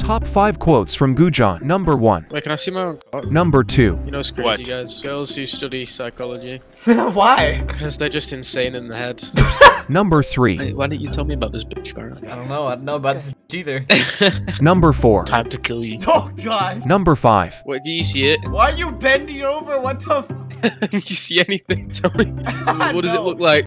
Top 5 quotes from Goujon. Number 1. Wait, can I see my own cock? Number 2. You know what's crazy, guys? Girls who study psychology. Why? Because they're just insane in the head. Number 3. Hey, why didn't you tell me about this bitch, Baron? I don't know. I don't know about this either. Number 4. Time to kill you. Oh god. Number 5. Wait, do you see it? Why are you bending over? What the? You see anything? Tell me. What does it look like?